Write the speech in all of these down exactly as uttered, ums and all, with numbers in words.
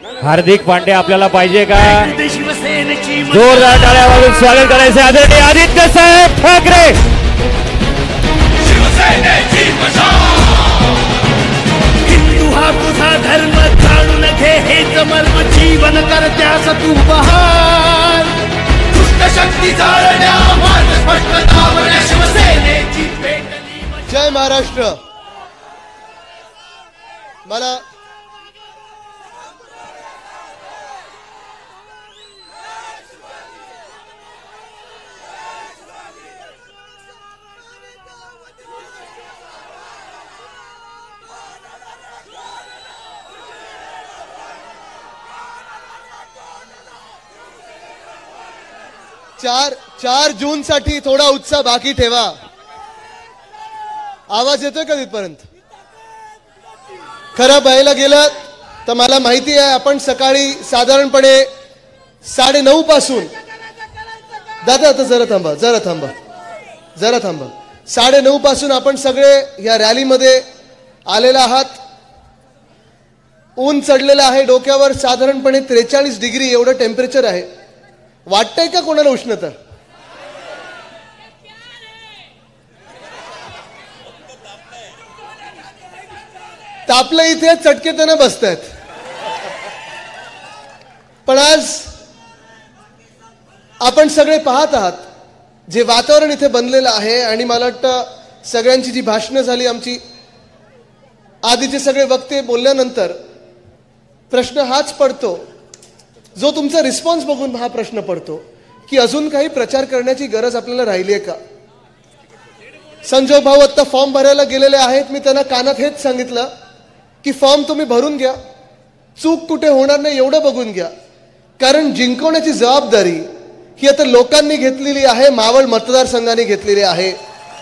हार्दिक पांडे आपल्याला पाहिजे का? जोरदार टाळ्या वाजवून स्वागत करायचे आदरणीय आदित्य साहेब ठाकरे. हिंदू हा तुझा धर्म जाणून घे हे जमर्म जीवन करत्यास तू बहार. दुष्ट शक्ती जाळण्या मार्ग स्पष्टतावण्या शिवसेनेची पेटली. जय महाराष्ट्र. मला चार चार जून साठी थोडा उत्साह बाकी ठेवा. आवाज येतोय का तिथपर्यंत? खरं पाहायला गेलं तर मला माहिती आहे आपण सकाळी साधारणपणे साडे नऊ पासून दादा आता जरा थांबा जरा थांबा जरा थांबा साडे नऊ पासून आपण सगळे या रॅलीमध्ये आलेला आहात. ऊन चढलेलं आहे डोक्यावर. साधारणपणे त्रेचाळीस डिग्री एवढं टेम्परेचर आहे. वाटतंय का कोणाला उष्णता? तापलं इथे चटकेतनं बसतायत. पण आज आपण सगळे पाहत आहात जे वातावरण इथे बनलेलं आहे. आणि मला वाटतं सगळ्यांची जी भाषणं झाली आमची आधीचे सगळे वक्ते बोलल्यानंतर प्रश्न हाच पडतो, जो तुमचा रिस्पॉन्स बघून हा प्रश्न पडतो की अजून काही प्रचार करण्याची गरज आपल्याला राहिली आहे का? संजय भाऊ आता फॉर्म भरायला गेलेले आहेत. मी त्यांना कानात हेच सांगितलं की फॉर्म तुम्ही भरून घ्या, चूक कुठे होणार नाही एवढं बघून घ्या. कारण जिंकवण्याची जबाबदारी ही आता लोकांनी घेतलेली आहे, मावळ मतदारसंघाने घेतलेली आहे.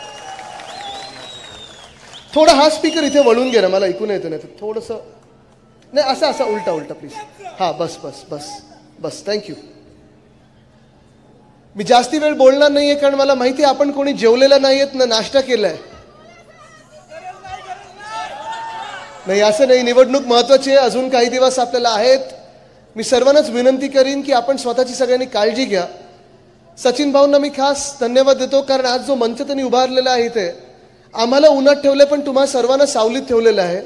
थोडा हा स्पीकर इथे वळून घे ना, मला ऐकून येतं नाही थोडंसं. नाही असं असं उलटा उलटा प्लीज. हा बस बस बस बस थँक्यू. मी जास्ती वेळ बोलणार नाहीये कारण मला माहिती आहे आपण कोणी जेवलेलं नाहीयेत ना नाश्ता केलाय. नाही असं नाही, निवडणूक महत्वाची आहे. अजून काही दिवस आपल्याला आहेत. मी सर्वांनाच विनंती करीन की आपण स्वतःची सगळ्यांनी काळजी घ्या. सचिन भाऊंना मी खास धन्यवाद देतो कारण आज जो मंच त्यांनी उभारलेला आहे इथे आम्हाला उन्हात ठेवले पण तुम्हाला सर्वांना सावलीत ठेवलेलं आहे.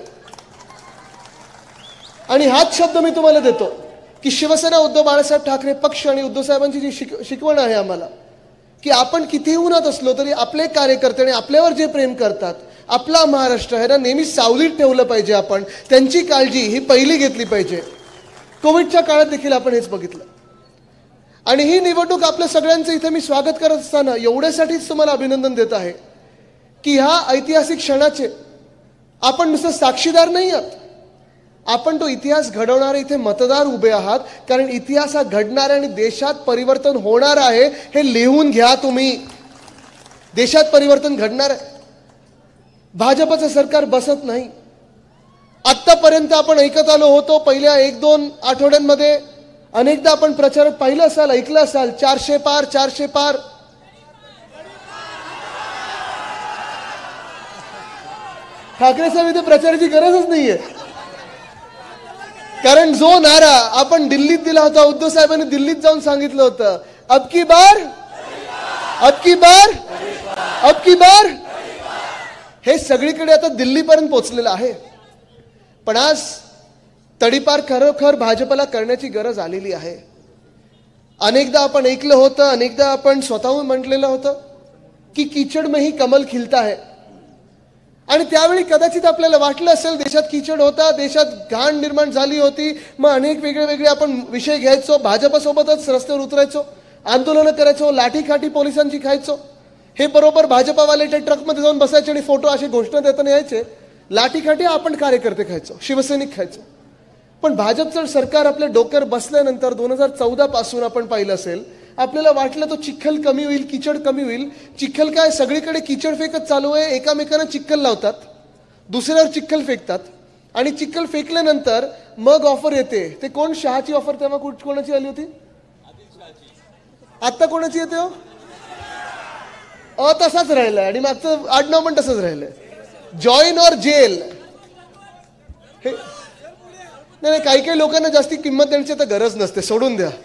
आणि हाच शब्द मी तुम्हाला देतो की शिवसेना उद्धव बाळासाहेब ठाकरे पक्ष आणि उद्धव साहेबांची जी शिक शिकवण आहे आम्हाला की आपण कितीही उन्हात असलो तरी आपले कार्यकर्ते आणि आपल्यावर जे प्रेम करतात आपला महाराष्ट्र आहे ना नेहमी सावलीत ठेवलं पाहिजे. आपण त्यांची काळजी ही पहिली घेतली पाहिजे. कोविडच्या काळात देखील आपण हेच बघितलं. आणि ही निवडणूक आपल्या सगळ्यांचं इथे मी स्वागत करत असताना एवढ्यासाठीच तुम्हाला अभिनंदन देत आहे की ह्या ऐतिहासिक क्षणाचे आपण नुसतं साक्षीदार नाही आहात, आपण तो इतिहास घडवणारे इथे मतदार उभे आहात. कारण इतिहास हा घडणार आहे आणि देशात परिवर्तन होणार आहे हे लिहून घ्या तुम्ही. देशात परिवर्तन घडणार आहे. भाजपचं सरकार बसत नाही. आत्तापर्यंत आपण ऐकत आलो होतो पहिल्या एक दोन आठवड्यांमध्ये अनेकदा आपण प्रचारात पाहिलं असाल ऐकलं असाल चारशे पार चारशे पार. ठाकरे साहेब इथे प्रचाराची गरजच नाहीये. कारण जो नारा आपण दिल्लीत दिला होता उद्धव साहेबांनी दिल्लीत जाऊन सांगितलं होतं अब की बार अब की बार अब की बार हे सगळीकडे आता दिल्लीपर्यंत पोहोचलेलं आहे. पण आज तडीपार खरोखर भाजपला करण्याची गरज आलेली आहे. अनेकदा आपण ऐकलं होतं अनेकदा आपण स्वतःहून म्हटलेलं होतं की कीचड में ही कमल खिलता है. आणि त्यावेळी कदाचित आपल्याला वाटलं असेल देशात कीचड होता, देशात घाण निर्माण झाली होती. मग अनेक वेगळे वेगळे आपण विषय घ्यायचो, भाजपसोबतच रस्त्यावर उतरायचो, आंदोलनं करायचो, लाठीकाठी पोलिसांची खायचो. हे बरोबर भाजपावाले त्या ट्रकमध्ये जाऊन बसायचे आणि फोटो अशी घोषणा देताना यायचे. लाठीकाठी आपण कार्यकर्ते खायचो, शिवसैनिक खायचो. पण भाजपचं सरकार आपल्या डोक्यावर बसल्यानंतर दोन हजार चौदा पासून आपण पाहिलं असेल आपल्याला वाटलं तो चिखल कमी होईल, किचड कमी होईल. चिखल काय सगळीकडे किचड फेकत चालू आहे. एकामेकांना चिखल लावतात, दुसऱ्यावर चिखल फेकतात आणि चिखल फेकल्यानंतर मग ऑफर येते. ते कोण शहाची ऑफर तेव्हा कोणाची आली होती? आता कोणाची येते हो? अ तसाच राहिलाय आणि मागचं आडनाव पण तसंच राहिलंय. जॉईन और जेल. हे नाही, काही काही लोकांना जास्ती किंमत देण्याची तर गरज नसते, सोडून द्या.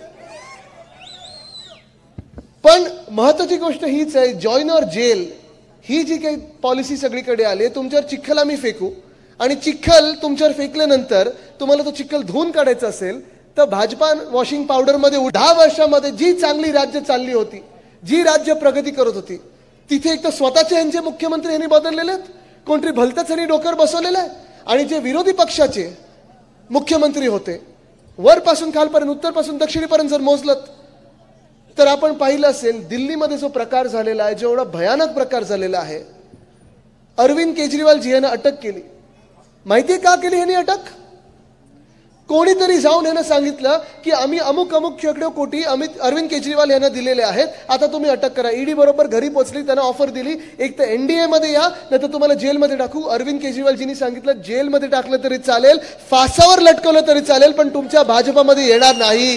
पण महत्वाची गोष्ट हीच आहे, जॉईन ऑर जेल ही जी काही पॉलिसी सगळीकडे आली, तुमच्यावर चिखल आम्ही फेकू आणि चिखल तुमच्यावर फेकल्यानंतर तुम्हाला तो चिखल धुवून काढायचा असेल तर भाजपा वॉशिंग पावडरमध्ये दहा वर्षामध्ये जी चांगली राज्य चालली होती, जी राज्य प्रगती करत होती, तिथे एक तर स्वतःचे यांचे मुख्यमंत्री यांनी बदललेले आहेत, कोणतरी भलतंच यांनी डोक्यावर बसवलेलं आहे. आणि जे विरोधी पक्षाचे मुख्यमंत्री होते, वरपासून खालपर्यंत उत्तरपासून दक्षिणेपर्यंत जर मोजलं तर आपण पाहिलं असेल दिल्लीमध्ये जो प्रकार झालेला आहे, जो एवढा भयानक प्रकार झालेला आहे. अरविंद केजरीवाल जी यांना अटक केली, माहितीये का केली यांनी अटक? कोणीतरी जाऊन यांना सांगितलं की आम्ही अमुक अमुक शेकडो कोटी अमित अरविंद केजरीवाल यांना दिलेले आहेत, आता तुम्ही अटक करा. ईडी बरोबर घरी पोहोचली, त्यांना ऑफर दिली, एक तर एनडीए मध्ये या नाही तर तुम्हाला जेलमध्ये टाकू. अरविंद केजरीवालजींनी सांगितलं जेलमध्ये टाकलं तरी चालेल, फासावर लटकवलं तरी चालेल, पण तुमच्या भाजपामध्ये येणार नाही.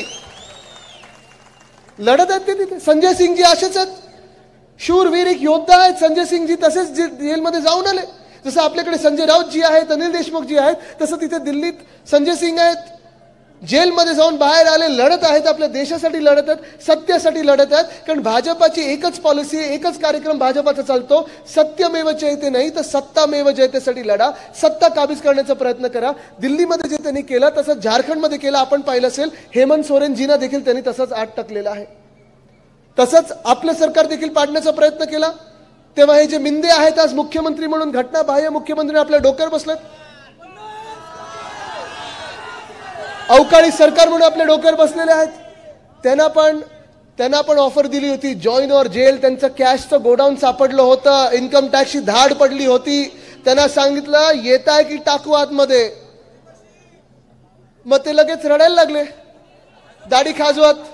लढत आहेत ते तिथे. संजय सिंगजी असेच आहेत, शूरवीर एक योद्धा आहेत संजय सिंगजी, तसेच जेलमध्ये जाऊन आले. जसं आपल्याकडे संजय राऊत जी आहेत, अनिल देशमुख जी आहेत, तसं तिथे दिल्लीत संजय सिंग आहेत, जेलमध्ये जाऊन बाहेर आले, लढत आहेत, आपल्या देशासाठी लढत आहेत, सत्यासाठी लढत आहेत. कारण भाजपाची एकच पॉलिसी, एकच कार्यक्रम भाजपाचा चालतो, सत्यमेव जयते नाही तर सत्तामेव जयतेसाठी लढा, सत्ता काबीज करण्याचा प्रयत्न करा. दिल्लीमध्ये जे त्यांनी केलं तसंच झारखंडमध्ये केलं, आपण पाहिलं असेल. हेमंत सोरेनजींना देखील त्यांनी तसंच आत टाकलेलं आहे. तसंच आपलं सरकार देखील पाडण्याचा प्रयत्न केला. तेव्हा हे जे मिंदे आहेत आज मुख्यमंत्री म्हणून, घटना बाह्य मुख्यमंत्री आपल्या डोक्यावर बसलेत, अवकाळी सरकार म्हणून आपल्या डोक्यावर बसलेले आहेत. त्यांना पण त्यांना पण ऑफर दिली होती जॉईन ऑर जेल. त्यांचं कॅशचं गोडाऊन सापडलं होतं, इन्कम टॅक्सची धाड पडली होती. त्यांना सांगितलं येत आहे की टाकू आतमध्ये, मग ते लगेच रडायला लागले दाढी खाजवत.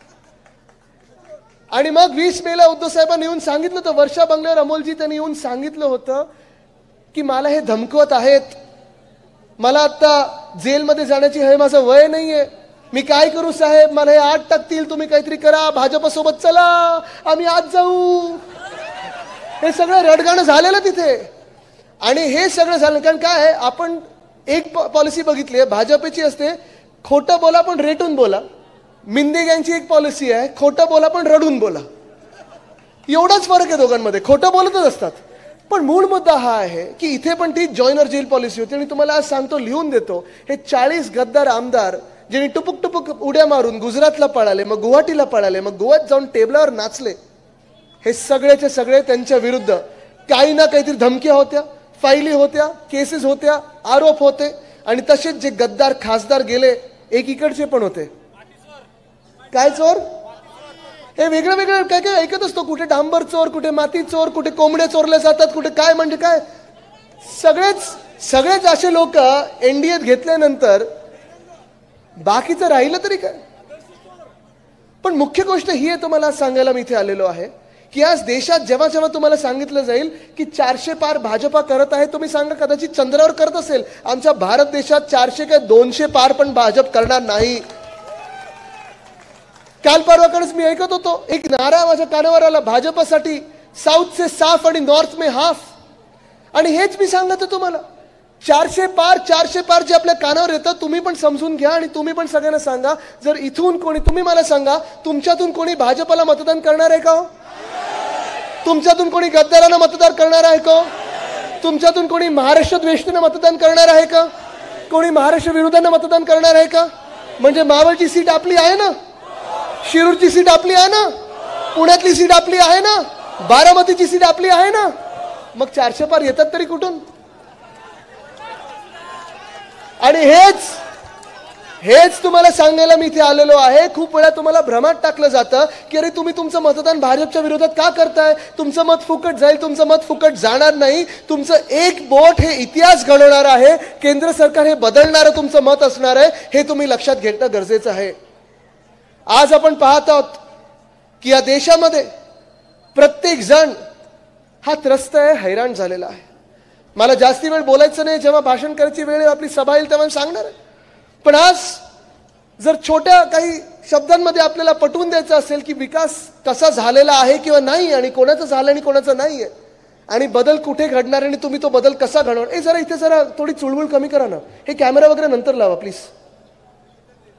आणि मग वीस मेला उद्धव साहेबांनी येऊन सांगितलं होतं, वर्षा बंगल्यावर अमोलजी त्यांनी येऊन सांगितलं होतं की मला हे धमकवत आहेत, मला आता जेलमध्ये जाण्याची हे माझं वय नाहीये, मी काय करू साहेब, मला हे आत टाकतील, तुम्ही काहीतरी करा, भाजपसोबत चला, आम्ही आत जाऊ. हे सगळं रडगाणं झालेलं तिथे. आणि हे सगळं झालं कारण काय आहे, आपण एक पॉलिसी बघितली आहे भाजपची असते, खोटं बोला पण रेटून बोला. मिंदे गँगची एक पॉलिसी आहे, खोटं बोला पण रडून बोला. एवढाच फरक आहे दोघांमध्ये, खोटं बोलतच असतात. पण मूळ मुद्दा हा आहे की इथे पण ती जॉईन ऑर जेल पॉलिसी होती. आणि तुम्हाला आज सांगतो, लिहून देतो, हे चाळीस गद्दार आमदार ज्यांनी टुपुक टुपुक उड्या मारून गुजरातला पळाले, मग गुवाहाटीला पळाले, मग गोव्यात जाऊन टेबलावर नाचले, हे सगळेचे सगळे त्यांच्या विरुद्ध काही ना काहीतरी धमक्या होत्या, फाईली होत्या, केसेस होत्या, आरोप होते. आणि तसेच जे गद्दार खासदार गेले, एक इकडचे पण होते. काय चोर, हे वेगळं वेगळं काय काय ऐकत असतो, कुठे डांबर चोर, कुठे माती चोर, कुठे कोंबडे चोरले जातात, कुठे काय म्हणजे काय. सगळेच सगळेच असे लोक एनडीएत घेतल्यानंतर बाकीचं राहिलं तरी काय. पण मुख्य गोष्ट ही आहे, तुम्हाला सांगायला मी इथे आलेलो आहे की आज देशात जेव्हा जेव्हा तुम्हाला सांगितलं जाईल की चारशे पार भाजपा करत आहे, तुम्ही सांगा कदाचित चंद्रावर करत असेल, आमच्या भारत देशात चारशे काय दोनशे पार पण भाजप करणार नाही. काल परवाकडेच मी ऐकत होतो, एक नारा माझ्या कानावर आला, भाजपासाठी साऊथ से साफ आणि नॉर्थ में हाफ. आणि हेच मी सांगत होतो तुम्हाला, चारशे पार चारशे पार जे आपल्या कानावर येतं, तुम्ही पण समजून घ्या आणि तुम्ही पण सगळ्यांना सांगा. जर इथून कोणी, तुम्ही मला सांगा, तुमच्यातून कोणी भाजपाला मतदान करणार आहे का? तुमच्यातून कोणी गद्दारांना मतदान करणार आहे का? तुमच्यातून कोणी महाराष्ट्र द्वेषींना मतदान करणार आहे का? कोणी महाराष्ट्र विरोधांना मतदान करणार आहे का? म्हणजे मावळची सीट आपली आहे ना, शिरूरची सीट आपली आहे ना, पुण्यातली सीट आपली आहे ना, बारामतीची सीट आपली आहे ना, मग चारशे पार येतात तरी कुठून? आणि हेच हेच तुम्हाला सांगायला मी इथे आलेलो आहे. खूप वेळा तुम्हाला भ्रमात टाकलं जातं की अरे तुम्ही तुमचं मतदान भाजपच्या विरोधात का करताय, तुमचं मत फुकट जाईल. तुमचं मत फुकट जाणार नाही. तुमचं एक बोट हे इतिहास घडवणार आहे, केंद्र सरकार हे बदलणारं तुमचं मत असणार आहे, हे तुम्ही लक्षात घेणं गरजेचं आहे. आज आपण पाहत आहोत की या देशामध्ये प्रत्येक जण हा त्रस्त आहे, हैराण झालेला आहे. मला जास्ती वेळ बोलायचं नाही, जेव्हा भाषण करायची वेळ आपली सभा येईल तेव्हा सांगणार आहे. पण आज जर छोट्या काही शब्दांमध्ये आपल्याला पटवून द्यायचं असेल की विकास कसा झालेला आहे किंवा नाही, आणि कोणाचा झाला आणि कोणाचा नाही आहे, आणि बदल कुठे घडणार आणि तुम्ही तो बदल कसा घडवणार, हे जरा इथे जरा थोडी चुळबुळ कमी करा ना. हे कॅमेरा वगैरे नंतर लावा प्लीज.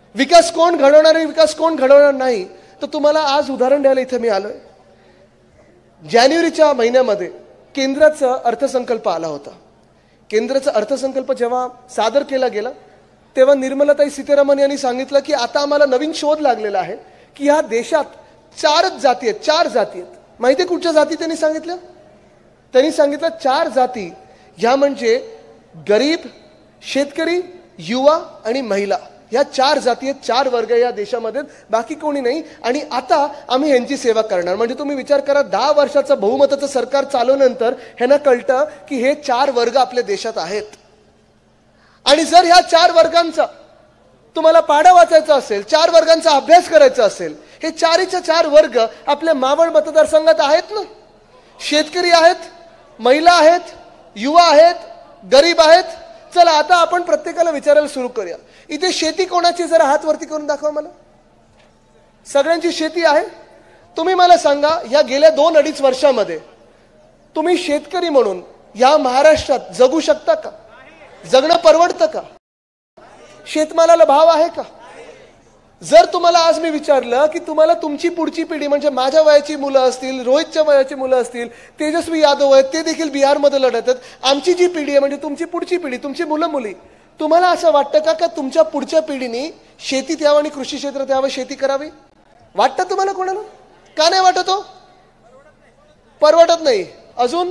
विकास कोण घडवणार आहे, विकास कोण घडवणार नाही, तर तुम्हाला आज उदाहरण द्यायला इथे मी आलोय. जानेवारीच्या महिन्यामध्ये केंद्राचा अर्थसंकल्प आला होता. केंद्राचा अर्थसंकल्प जेव्हा सादर केला गेला तेव्हा निर्मलाताई सीतारामन यांनी सांगितलं की आता आम्हाला नवीन शोध लागलेला आहे की ह्या देशात चारच जाती आहेत. चार जाती आहेत. माहिती आहे कुठच्या जाती त्यांनी सांगितलं? त्यांनी सांगितलं चार जाती ह्या म्हणजे गरीब, शेतकरी, युवा आणि महिला. ह्या चार जाती आहेत, चार वर्ग या देशामध्ये, बाकी कोणी नाही. आणि आता आम्ही यांची सेवा करणार. म्हणजे तुम्ही विचार करा, दहा वर्षाचं बहुमताचं सरकार चालवल्यानंतर ह्यांना कळतं की हे चार वर्ग आपल्या देशात आहेत. आणि जर ह्या चार वर्गांचा तुम्हाला पाढा वाचायचा असेल, चार वर्गांचा अभ्यास करायचा असेल, हे चारीच्या चार वर्ग आपल्या मावळ मतदारसंघात आहेत ना. शेतकरी आहेत, महिला आहेत, युवा आहेत, गरीब आहेत. चला आता आपण प्रत्येकाला विचारायला सुरू करूया, इथे शेती कोणाची? जरा हात वरती करून दाखवा मला. सगळ्यांची शेती आहे? तुम्ही मला सांगा, या गेल्या दोन अडीच वर्षामध्ये तुम्ही शेतकरी म्हणून या महाराष्ट्रात जगू शकता का? जगणं परवडतं का? शेतमालाला भाव आहे का? जर तुम्हाला आज मी विचारलं की तुम्हाला तुमची पुढची पिढी म्हणजे माझ्या वयाची मुलं असतील, रोहितच्या वयाची मुलं असतील, तेजस्वी यादव आहेत, ते देखील बिहारमध्ये लढत आहेत, आमची जी पिढी आहे म्हणजे तुमची पुढची पिढी, तुमची मुलं मुली, तुम्हाला असं वाटतं का का तुमच्या पुढच्या पिढीने शेतीत यावं आणि कृषी क्षेत्रात यावं, शेती करावी? वाटतं तुम्हाला कोणाला? का नाही वाटत हो? परवडत नाही. अजून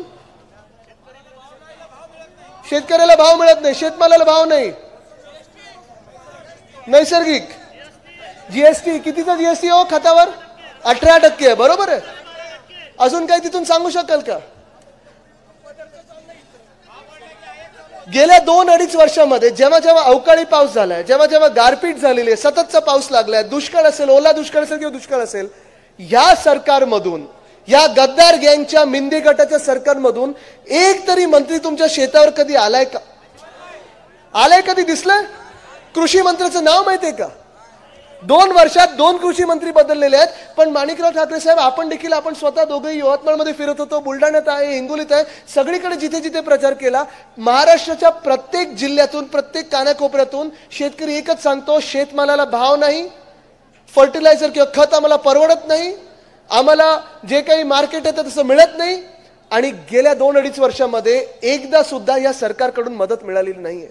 शेतकऱ्याला भाव मिळत नाही, शेतमालाला भाव नाही. नैसर्गिक जीएसटी, कितीचा जीएसटी हो खतावर? अठरा टक्के आहे, बरोबर आहे. अजून काही तिथून सांगू शकाल का? गेल्या दोन अडीच वर्षामध्ये जेव्हा जेव्हा अवकाळी पाऊस झालाय, जेव्हा जेव्हा गारपीट झालेली आहे, सततचा पाऊस लागलाय, दुष्काळ असेल, ओला दुष्काळ असेल किंवा दुष्काळ असेल, या सरकारमधून, या गद्दार गँगच्या मिंदी गटाच्या सरकारमधून एक तरी मंत्री तुमच्या शेतावर कधी आलाय का? आलाय कधी? दिसलंय? कृषी मंत्र्याचं नाव माहितीये का? दोन वर्षात दोन कृषी मंत्री बदललेले आहेत. पण माणिकराव ठाकरे साहेब, आपण देखील, आपण स्वतः दोघेही यवतमाळमध्ये फिरत होतो, बुलढाण्यात आहे, हिंगोलीत आहे, सगळीकडे जिथे जिथे प्रचार केला. महाराष्ट्राच्या प्रत्येक जिल्ह्यातून, प्रत्येक कानाकोपऱ्यातून शेतकरी एकच सांगतो, शेतमालाला भाव नाही, फर्टिलायझर किंवा खत आम्हाला परवडत नाही, आम्हाला जे काही मार्केट आहे तसं मिळत नाही. आणि गेल्या दोन अडीच वर्षामध्ये एकदा सुद्धा या सरकारकडून मदत मिळालेली नाहीये.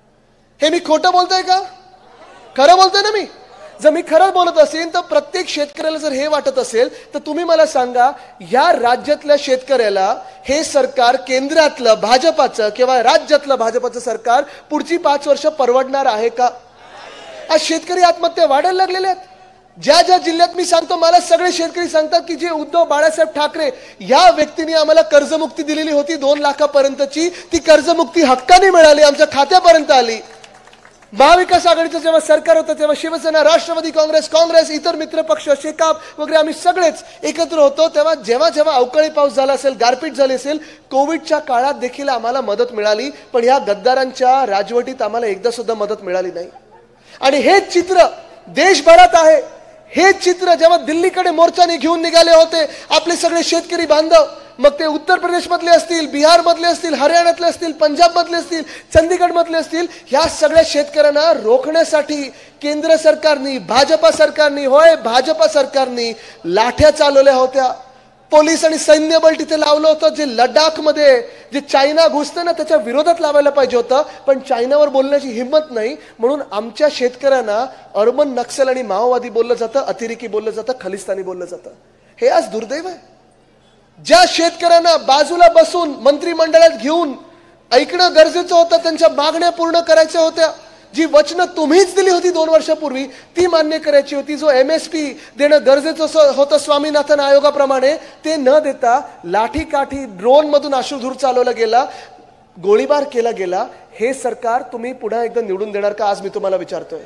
हे मी खोटं बोलतोय का? खरं बोलतोय ना मी? जर मी खरं बोलत असेल तर प्रत्येक शेतकऱ्याला जर हे वाटत असेल तर तुम्ही मला सांगा, या राज्यातल्या शेतकऱ्याला हे सरकार, केंद्रातलं भाजपाचं किंवा राज्यातलं भाजपाचं सरकार पुढची पाच वर्ष परवडणार आहे का? आज शेतकरी आत्महत्या वाढायला लागलेल्या आहेत. ज्या ज्या जिल्ह्यात मी सांगतो, मला सगळे शेतकरी सांगतात की जे उद्धव बाळासाहेब ठाकरे या व्यक्तीने आम्हाला कर्जमुक्ती दिलेली होती दोन लाखापर्यंतची, ती कर्जमुक्ती हक्काने मिळाली, आमच्या खात्यापर्यंत आली. महाविकास आघाडीचं जेव्हा सरकार होतं तेव्हा शिवसेना, राष्ट्रवादी काँग्रेस, काँग्रेस, इतर मित्र पक्ष, शेकाप वगैरे आम्ही सगळेच एकत्र होतो. तेव्हा जेव्हा जेव्हा अवकाळी पाऊस झाला असेल, गारपीट झाली असेल, कोविडच्या काळात देखील आम्हाला मदत मिळाली. पण या गद्दारांच्या राजवटीत आम्हाला एकदा सुद्धा मदत मिळाली नाही. आणि हेच चित्र देशभरात आहे. हे चित्र जेव्हा दिल्लीकडे मोर्चाने घेऊन निघाले होते आपले सगळे शेतकरी बांधव, मग ते उत्तर प्रदेश मधले असतील, बिहार मधले असतील, हरियाणातले असतील, पंजाब मधले असतील, चंदीगड मधले असतील, ह्या सगळ्या शेतकऱ्यांना रोखण्यासाठी केंद्र सरकारनी, भाजपा सरकारनी, होय भाजपा सरकारनी लाठ्या चालवल्या होत्या. पोलीस आणि सैन्य बल तिथे लावलं होतं. जे लडाख मध्ये जे चायना घुसतं ना, त्याच्या विरोधात लावायला पाहिजे होतं, पण चायनावर बोलण्याची हिंमत नाही. म्हणून आमच्या शेतकऱ्यांना अर्बन नक्सल आणि माओवादी बोललं जातं, अतिरेकी बोललं जातं, खलिस्तानी बोललं जातं. हे आज दुर्दैव आहे. ज्या शेतकऱ्यांना बाजूला बसून मंत्रिमंडळात घेऊन ऐकणं गरजेचं होतं, त्यांच्या मागण्या पूर्ण करायच्या होत्या, जी वचनं तुम्हीच दिली होती दोन वर्षापूर्वी ती मान्य करायची होती, जो एमएसपी देणं गरजेचं होतं स्वामीनाथन आयोगाप्रमाणे, ते न देता लाठी काठी, ड्रोन मधून अश्रुधूर चालवला गेला, गोळीबार केला गेला. हे सरकार तुम्ही पुन्हा एकदा निवडून देणार का? आज मी तुम्हाला विचारतोय.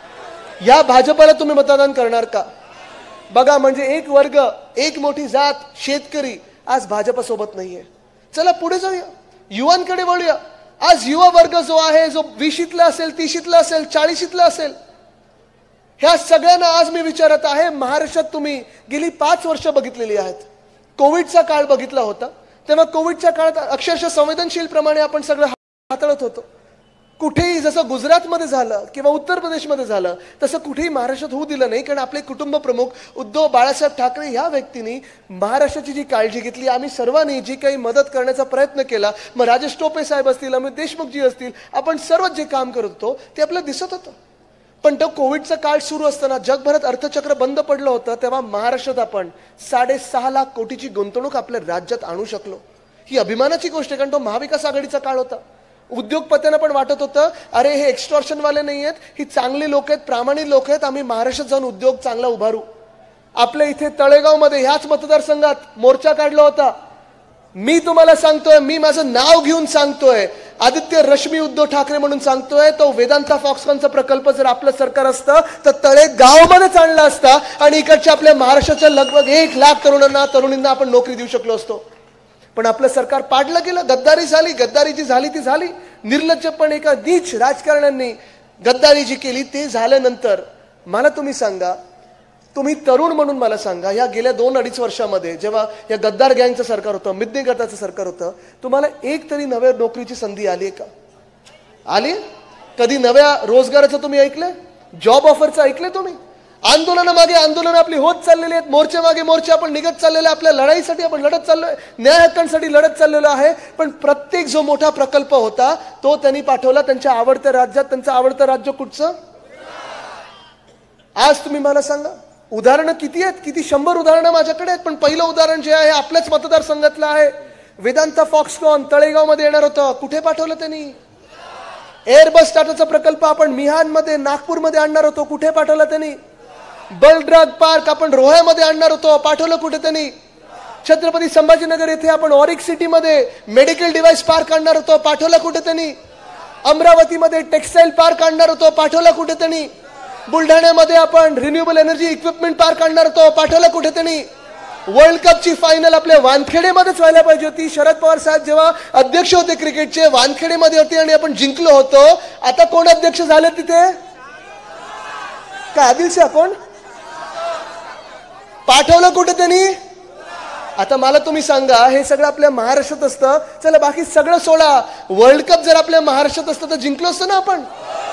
या भाजपाला तुम्ही मतदान करणार का? बघा, म्हणजे एक वर्ग, एक मोठी जात, शेतकरी आज भाजपासोबत नाहीये. चला पुढे जाऊया, युवांकडे वळूया. आज युवा वर्ग जो आहे, जो वीशीतला असेल, तीशीतला असेल, चाळीशीतला असेल, ह्या सगळ्यांना आज मी विचारत आहे, महाराष्ट्रात तुम्ही गेली पाच वर्ष बघितलेली आहेत. कोविडचा काळ बघितला होता, तेव्हा कोविडच्या काळात अक्षरशः संवेदनशील प्रमाणे आपण सगळं हाताळत होतो. कुठेही जसं गुजरातमध्ये झालं किंवा उत्तर प्रदेशमध्ये झालं तसं कुठेही महाराष्ट्रात होऊ दिलं नाही. कारण आपले कुटुंब प्रमुख उद्धव बाळासाहेब ठाकरे ह्या व्यक्तींनी महाराष्ट्राची जी काळजी घेतली, आम्ही सर्वांनी जी काही मदत करण्याचा प्रयत्न केला, मग राजेश टोपे साहेब असतील, अमित देशमुखजी असतील, आपण सर्वच जे काम करत होतो ते आपल्याला दिसत होतं. पण तो कोविडचा काळ सुरू असताना जगभरात अर्थचक्र बंद पडलं होतं, तेव्हा महाराष्ट्रात आपण साडेसहा लाख कोटीची गुंतवणूक आपल्या राज्यात आणू शकलो. ही अभिमानाची गोष्ट आहे, कारण तो महाविकास आघाडीचा काळ होता. उद्योगपत्यांना पण वाटत होतं अरे हे एक्स्टॉर्शनवाले नाही आहेत, ही चांगली लोक आहेत, प्रामाणिक लोक आहेत, आम्ही महाराष्ट्रात जाऊन उद्योग चांगला उभारू. आपल्या इथे तळेगावमध्ये ह्याच मतदारसंघात मोर्चा काढला होता. मी तुम्हाला सांगतोय, मी माझं नाव घेऊन सांगतोय, आदित्य रश्मी उद्धव ठाकरे म्हणून सांगतोय, तो वेदांता फॉक्सकॉनचा प्रकल्प जर आपलं सरकार असतं तर तळेगावमध्येच आणला असता आणि इकडच्या आपल्या महाराष्ट्राच्या लगभग एक लाख तरुणांना तरुणींना आपण नोकरी देऊ शकलो असतो. पण आपलं सरकार पाडलं गेलं, गद्दारी झाली, गद्दारी जी झाली ती झाली. निर्लज्जपणे एका नीच राजकारण्यांनी गद्दारी जी केली ते झाल्यानंतर मला तुम्ही सांगा, तुम्ही तरुण म्हणून मला सांगा, या गेल्या दोन अडीच वर्षामध्ये जेव्हा या गद्दार गँगचं सरकार होतं, मिद्दे गटाचं सरकार होतं, तुम्हाला एक तरी नव्या नोकरीची संधी आली आहे का? आली? कधी नव्या रोजगाराचं तुम्ही ऐकलंय? जॉब ऑफरचं ऐकलंय तुम्ही? आंदोलनामागे आंदोलन आपली होत चाललेली आहेत, मोर्चे मागे मोर्चे आपण निघत चाललेले, आपल्या लढाईसाठी आपण लढत चाललोय, न्याय हक्कांसाठी लढत चाललेलो आहे. पण प्रत्येक जो मोठा प्रकल्प होता तो त्यांनी पाठवला त्यांच्या आवडत्या राज्यात. त्यांचं आवडतं राज्य कुठचं? आज तुम्ही मला सांगा, उदाहरणं किती आहेत? किती शंभर उदाहरणं माझ्याकडे आहेत. पण पहिलं उदाहरण जे आहे आपल्याच मतदारसंघातलं आहे. वेदांता फॉक्सकॉन तळेगाव मध्ये येणार होतं, कुठे पाठवलं त्यांनी? एअरबस टाटाचा प्रकल्प आपण मिहानमध्ये नागपूरमध्ये आणणार होतो, कुठे पाठवला त्यांनी? बलड्राग पार्क आपण रोह्यामध्ये आणणार होतो, पाठवलं कुठे त्यांनी? छत्रपती संभाजीनगर येथे आपण ऑरिक सिटीमध्ये मेडिकल डिव्हाइस पार्क आणणार होतो, पाठवलं कुठे त्यांनी? अमरावतीमध्ये टेक्सटाईल पार्क आणणार होतो, पाठवलं कुठे त्यांनी? बुलढाण्यामध्ये आपण रिन्युएबल एनर्जी इक्विपमेंट पार्क आणणार होतो, पाठवलं कुठे त्यांनी? वर्ल्ड कपची फायनल आपल्या वानखेडेमध्येच व्हायला पाहिजे होती. शरद पवार साहेब जेव्हा अध्यक्ष होते क्रिकेटचे, वानखेडेमध्ये होते आणि आपण जिंकलो होतो. आता कोण अध्यक्ष झाले तिथे? का आदिलशाह? कोण पाठवलं कुठे त्यांनी? आता मला तुम्ही सांगा, हे सगळं आपल्या महाराष्ट्रात असतं, चला बाकी सगळं सोडा, वर्ल्ड कप जर आपल्या महाराष्ट्रात असतं तर जिंकलो असतं ना आपण.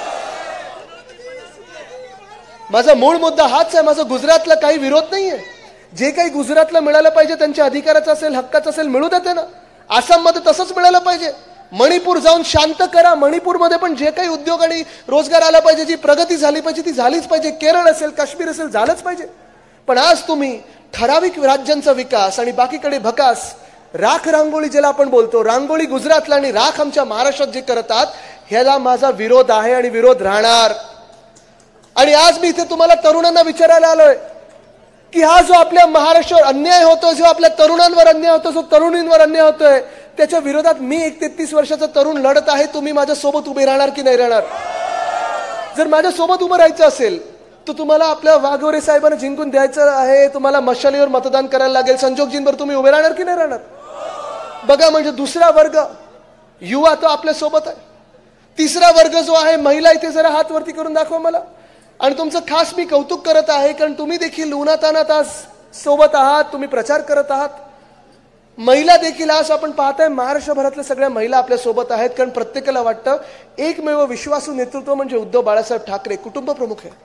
माझा मूळ मुद्दा हाच आहे, माझा गुजरातला काही विरोध नाहीये. जे काही गुजरातला मिळालं पाहिजे त्यांच्या अधिकाराचं असेल, हक्काचं असेल, मिळू देते ना. आसाममध्ये तसंच मिळालं पाहिजे. मणिपूर जाऊन शांत करा, मणिपूरमध्ये पण जे काही उद्योग आणि रोजगार आला पाहिजे, जी प्रगती झाली पाहिजे ती झालीच पाहिजे. केरळ असेल, काश्मीर असेल, झालंच पाहिजे. पण आज तुम्ही ठराविक राज्यांचा विकास आणि बाकीकडे भकास राख रांगोळी ज्याला आपण बोलतो, रांगोळी गुजरातला आणि राख आमच्या महाराष्ट्रात जे करतात, ह्याला माझा विरोध आहे आणि विरोध राहणार. आणि आज मी इथे तुम्हाला तरुणांना विचारायला आलोय की हा जो आपल्या महाराष्ट्रावर अन्याय होतो, जो आपल्या तरुणांवर अन्याय होतो, जो तरुणींवर अन्याय होतोय, त्याच्या विरोधात मी एक तेहतीस वर्षाचा तरुण लढत आहे. तुम्ही माझ्या सोबत उभे राहणार की नाही राहणार? जर माझ्या सोबत उभं राहायचं असेल तर तुम्हाला आपल्या वाघोरे साहेबांना जिंकून द्यायचं आहे, तुम्हाला मशालीवर मतदान करायला लागेल. संजोगजींवर तुम्ही उभे राहणार की नाही राहणार? बघा, म्हणजे दुसरा वर्ग युवा तो आपल्या सोबत आहे. तिसरा वर्ग जो आहे महिला, इथे जरा हात वरती करून दाखवा मला. आणि तुमचं खास मी कौतुक करत आहे, कारण तुम्ही देखील उन्हातानात आज सोबत आहात, तुम्ही प्रचार करत आहात. महिला देखील आज आपण पाहताय महाराष्ट्रभरातल्या सगळ्या महिला आपल्या सोबत आहेत, कारण प्रत्येकाला वाटतं एकमेव विश्वासू नेतृत्व म्हणजे उद्धव बाळासाहेब ठाकरे कुटुंब प्रमुख आहे.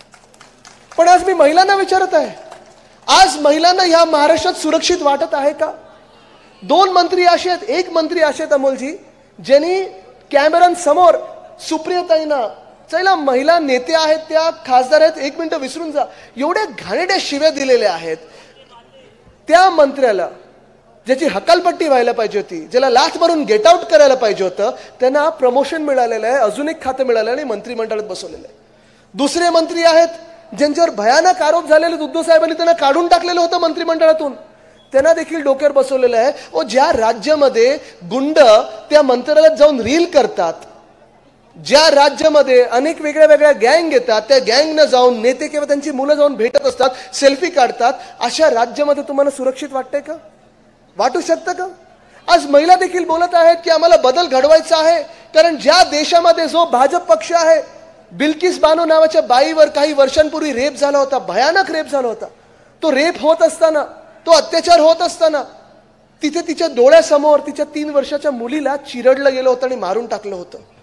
पण आज मी महिलांना विचारत आहे, आज महिलांना ह्या महाराष्ट्रात सुरक्षित वाटत आहे का? दोन मंत्री असे आहेत, एक मंत्री असे आहेत अमोलजी, ज्यांनी कॅमेऱ्यांसमोर सुप्रियाताईंना, चला महिला नेते आहेत, त्या खासदार आहेत, एक मिनिट विसरून जा, एवढ्या घाणेरड्या शिव्या दिलेल्या आहेत. त्या मंत्र्याला ज्याची हकालपट्टी व्हायला पाहिजे होती, ज्याला लाच मारून गेट आउट करायला पाहिजे होतं, त्यांना प्रमोशन मिळालेलं आहे, अजून एक खातं मिळालं आणि मंत्रिमंडळात बसवलेलं आहे. दुसरे मंत्री आहेत ज्यांच्यावर भयानक आरोप झालेले, उद्धव साहेबांनी त्यांना काढून टाकलेलं होतं मंत्रिमंडळातून, त्यांना देखील डोक्यावर बसवलेलं आहे. ओ, ज्या राज्यामध्ये गुंड त्या मंत्र्याला जाऊन रील करतात, ज्या राज्यामध्ये अनेक वेगळ्या वेगळ्या गँग येतात, त्या गँगनं जाऊन नेते किंवा त्यांची मुलं जाऊन भेटत असतात, सेल्फी काढतात, अशा राज्यामध्ये तुम्हाला सुरक्षित वाटतंय का? वाटू शकतं का? आज महिला देखील बोलत आहेत की आम्हाला बदल घडवायचा आहे, कारण ज्या देशामध्ये जो भाजप पक्ष आहे, बिल्किस बानो नावाच्या बाईवर काही वर्षांपूर्वी रेप झाला होता, भयानक रेप झाला होता. तो रेप होत असताना, तो अत्याचार होत असताना तिथे तिच्या डोळ्यासमोर तिच्या तीन वर्षाच्या मुलीला चिरडलं गेलं होतं आणि मारून टाकलं होतं.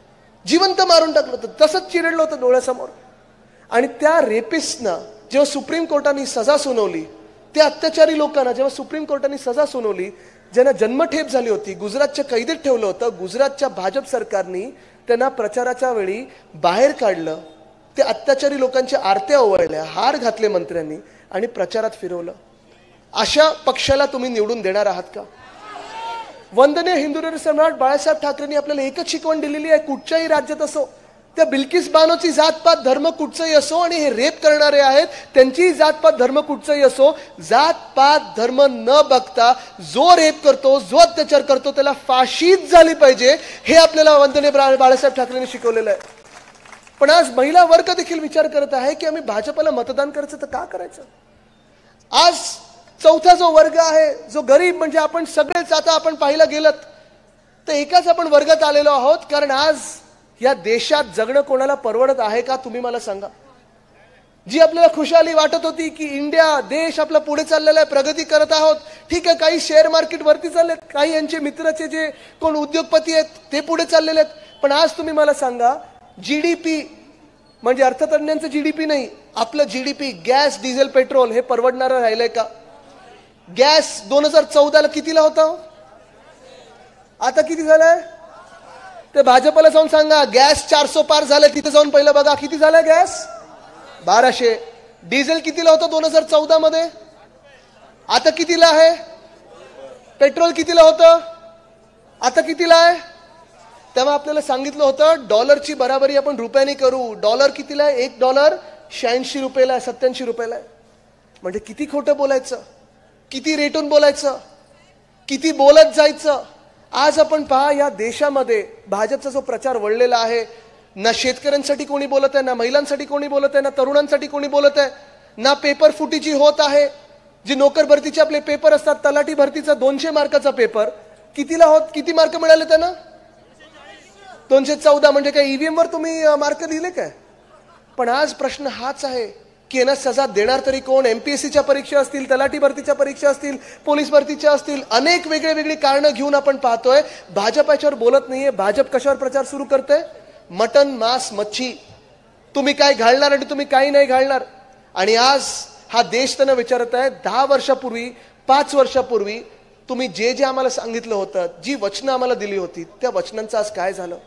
जिवंत मारून टाकलं होतं, तसंच चिरडलं होतं डोळ्यासमोर. आणि त्या रेपिस्टना जेव्हा सुप्रीम कोर्टाने सजा सुनावली, त्या अत्याचारी लोकांना जेव्हा सुप्रीम कोर्टाने सजा सुनावली, ज्यांना जन्मठेप झाली होती, गुजरातच्या कैदेत ठेवलं होतं, गुजरातच्या भाजप सरकारने त्यांना प्रचाराच्या वेळी बाहेर काढलं. ते अत्याचारी लोकांच्या आरत्या ओवाळल्या, हार घातले मंत्र्यांनी आणि प्रचारात फिरवलं. अशा पक्षाला तुम्ही निवडून देणार आहात का? वंदनीय हिंदुराष्ट्र सम्राट बाळासाहेब ठाकरेंनी आपल्याला एकच शिकवण दिलेली आहे, कुठच्याही राज्यात असो, त्या बिल्किस बानोची जातपात धर्म कुठचंही असो, आणि हे रेप करणारे आहेत त्यांचीही जातपात धर्म कुठचंही असो, जातपात धर्म न बघता जो रेप करतो, जो अत्याचार करतो त्याला फाशीच झाली पाहिजे, हे आपल्याला वंदनीय बाळासाहेब ठाकरेंनी शिकवलेलं आहे. पण आज महिला वर्ग देखील विचार करत आहे की आम्ही भाजपला मतदान करायचं तर का करायचं. आज चौथा जो वर्ग आहे, जो गरीब, म्हणजे आपण सगळेच आता आपण पाहिलं गेलं तर एकाच आपण वर्गात आलेलो आहोत. कारण आज या देशात जगणं कोणाला परवडत आहे का, तुम्ही मला सांगा. जी आपल्याला खुशाली वाटत होती की इंडिया देश आपला पुढे चाललेला आहे, प्रगती करत आहोत, ठीक आहे, काही शेअर मार्केट वरती चाललेत, काही यांचे मित्राचे जे कोण उद्योगपती आहेत ते पुढे चाललेले आहेत. पण आज तुम्ही मला सांगा, जीडीपी म्हणजे अर्थतज्ञांचं जीडीपी नाही, आपलं जीडीपी, गॅस, डिझेल, पेट्रोल हे परवडणारं राहिलंय का? गॅस दोन हजार चौदाला कितीला होता, आता किती झालाय? ते भाजपला जाऊन सांगा, गॅस चारशे पार झाले, तिथे जाऊन पहिलं बघा किती झालाय गॅस, बाराशे. डिझेल कितीला होतं दोन हजार चौदा मध्ये, आता कितीला आहे? पेट्रोल कितीला होतं, आता कितीला आहे? तेव्हा आपल्याला सांगितलं होतं डॉलरची बराबरी आपण रुपयाने करू. डॉलर कितीला आहे? एक डॉलर शहाऐंशी रुपयाला आहे, सत्याऐंशी रुपयाला आहे. म्हणजे किती खोटं बोलायचं, किती रेटून बोलायचं, किती बोलत जायचं. आज आपण पहा, या देशामध्ये भाजपचा जो प्रचार वळलेला आहे, ना शेतकऱ्यांसाठी कोणी बोलत आहे, ना महिलांसाठी कोणी बोलत आहे, ना तरुणांसाठी कोणी बोलत आहे, ना पेपर फुटीची होत आहे. जी नोकर भरतीचे आपले पेपर असतात, तलाठी भरतीचा दोनशे मार्काचा पेपर कितीला होत, किती मार्क मिळाले त्यांना? दोनशे चौदा. म्हणजे काय ईव्हीएम वर तुम्ही मार्क दिले काय? पण आज प्रश्न हाच आहे की यांना सजा देणार तरी कोण? एमपीएससीच्या परीक्षा असतील, तलाठी भरतीच्या परीक्षा असतील, पोलीस भरतीच्या असतील, अनेक वेगळे वेगळी कारणं घेऊन आपण पाहतोय भाजप याच्यावर बोलत नाहीये. भाजप कशावर प्रचार सुरू करते? मटन, मांस, मच्छी, तुम्ही काय घालणार आणि तुम्ही काही नाही घालणार. आणि आज हा देश त्यांना विचारत आहे, दहा वर्षापूर्वी, पाच वर्षापूर्वी तुम्ही जे जे आम्हाला सांगितलं होतं, जी वचनं आम्हाला दिली होती, त्या वचनांचं आज काय झालं?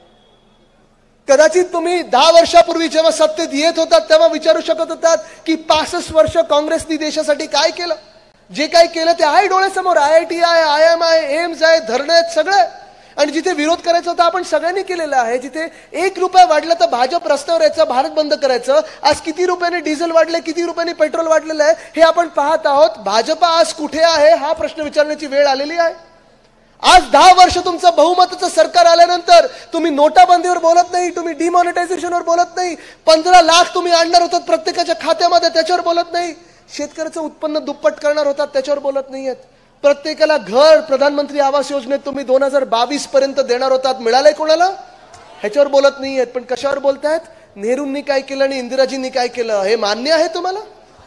कदाचित तुम्ही दहा वर्षापूर्वी जेव्हा सत्तेत येत होतात तेव्हा विचारू शकत होतात की पासष्ट वर्ष काँग्रेसनी देशासाठी काय केलं. जे काय केलं ते आहे डोळ्यासमोर. आय आय टी आहे, आय एम आहे, एम्स आहे, धरणं आहेत, सगळं. आणि जिथे विरोध करायचा होता आपण सगळ्यांनी केलेला आहे. जिथे एक रुपया वाढला तर भाजप रस्त्यावर यायचं, भारत बंद करायचं. आज किती रुपयाने डिझेल वाढले, किती रुपयाने पेट्रोल वाढलेलं आहे हे आपण पाहत आहोत. भाजप आज कुठे आहे हा प्रश्न विचारण्याची वेळ आलेली आहे. आज दहा वर्ष तुमचं बहुमताचं सरकार आल्यानंतर तुम्ही नोटाबंदीवर बोलत नाही, तुम्ही डिमॉनिटायझेशनवर बोलत नाही, पंधरा लाख तुम्ही आणणार होतात प्रत्येकाच्या खात्यामध्ये त्याच्यावर बोलत नाही, शेतकऱ्याचं उत्पन्न दुप्पट करणार होतात त्याच्यावर बोलत नाहीयेत, प्रत्येकाला घर, प्रधानमंत्री आवास योजनेत तुम्ही दोन हजार बावीस पर्यंत देणार होतात, मिळालंय कोणाला ह्याच्यावर बोलत नाहीयेत. पण कशावर बोलतायत? नेहरूंनी काय केलं आणि इंदिराजींनी काय केलं हे मान्य आहे तुम्हाला?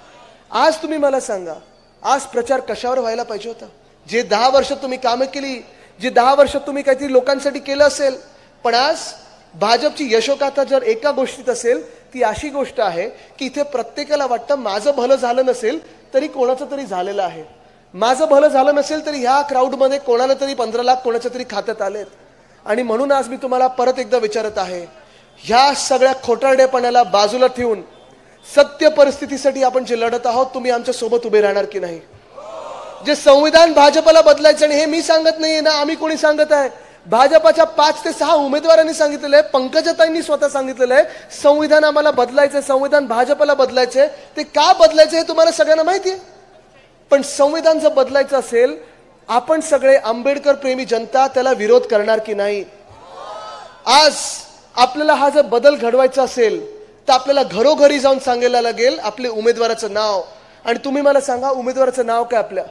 आज तुम्ही मला सांगा, आज प्रचार कशावर व्हायला पाहिजे होता? जे दहा वर्ष तुम्ही कामं केली, जे दहा वर्ष तुम्ही काहीतरी लोकांसाठी केलं असेल. पण आज भाजपची यशोगाथा जर एका गोष्टीत असेल ती अशी गोष्ट आहे की इथे प्रत्येकाला वाटतं माझं भलं झालं नसेल तरी कोणाचं तरी झालेलं आहे, माझं भलं झालं नसेल तरी ह्या क्राऊडमध्ये कोणाला तरी पंधरा लाख कोणाच्या तरी खात्यात आलेत. आणि म्हणून आज मी तुम्हाला परत एकदा विचारत आहे, ह्या सगळ्या खोटारडेपणाला बाजूला ठेवून सत्य परिस्थितीसाठी आपण जे लढत आहोत तुम्ही आमच्या सोबत उभे राहणार की नाही? जे संविधान भाजपला बदलायचं, आणि हे मी सांगत नाहीये ना, आम्ही कोणी सांगत आहे, भाजपाच्या पाच ते सहा उमेदवारांनी सांगितलेलं आहे, पंकजाताईंनी स्वतः सांगितलेलं आहे संविधान आम्हाला बदलायचंय, संविधान भाजपला बदलायचंय. ते का बदलायचं हे तुम्हाला सगळ्यांना माहिती आहे. पण संविधान जर बदलायचं असेल, आपण सगळे आंबेडकर प्रेमी जनता त्याला विरोध करणार की नाही? आज आपल्याला हा जर बदल घडवायचा असेल तर आपल्याला घरोघरी जाऊन सांगायला लागेल आपले उमेदवाराचं नाव. आणि तुम्ही मला सांगा, उमेदवाराचं नाव काय? आपल्या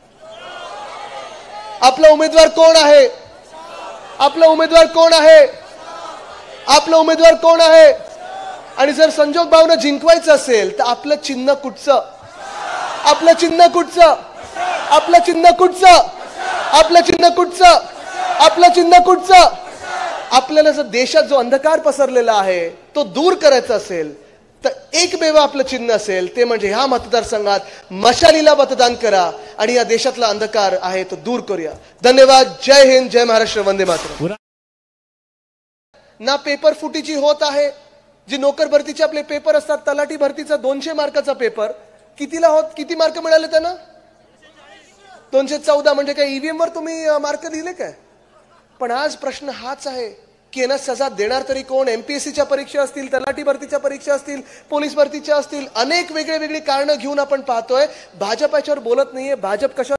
आपला उमेदवार कोण आहे? आपला उमेदवार कोण आहे? आपला उमेदवार कोण आहे? आणि जर संजोग भावना जिंकवायचं असेल तर आपलं चिन्ह कुठचं? आपलं चिन्ह कुठचं? आपलं चिन्ह कुठचं? आपलं चिन्ह कुठचं? आपलं चिन्ह कुठचं? आपल्याला जर देशात जो अंधकार पसरलेला आहे तो दूर करायचा असेल तर एकमेव आपलं चिन्ह असेल ते म्हणजे ह्या मतदारसंघात मशालीला मतदान करा आणि या देशातला अंधकार आहे तो दूर करूया. धन्यवाद. जय हिंद, जय महाराष्ट्र, वंदे मातरम. ना पेपर फुटीची होत आहे. जी नोकर भरतीचे आपले पेपर असतात, तलाठी भरतीचा दोनशे मार्काचा पेपर कितीला होत, किती मार्क मिळाले त्यांना? दोनशे चौदा. म्हणजे काय ईव्हीएम वर तुम्ही मार्क दिले काय? पण आज प्रश्न हाच आहे की यांना सजा देणार तरी कोण? एमपीएससीच्या परीक्षा असतील, तलाठी भरतीच्या परीक्षा असतील, पोलीस भरतीच्या असतील, अनेक वेगळे वेगळी कारणं घेऊन आपण पाहतोय भाजप याच्यावर बोलत नाहीये. भाजप कशा